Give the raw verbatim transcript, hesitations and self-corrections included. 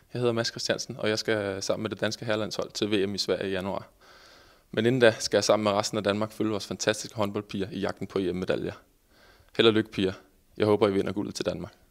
Jeg hedder Mads Christiansen, og jeg skal sammen med det danske herrelandshold til V M i Sverige i januar. Men inden da skal jeg sammen med resten af Danmark følge vores fantastiske håndboldpiger i jagten på E M-medaljer. Held og lykke, piger. Jeg håber, I vinder guldet til Danmark.